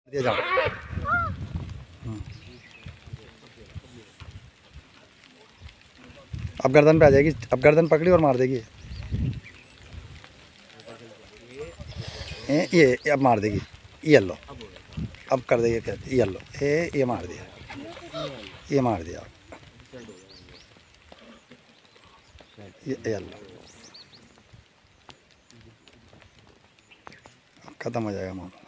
दिया जाओ। अब गर्दन पे आ जाएगी, अब गर्दन पकड़ी और मार देगी। ये अब मार देगी, ये लो, अब कर देगी, कहती ये लो, ये मार दिया, ये मार दिया, ये लो, खत्म हो जाएगा मामला।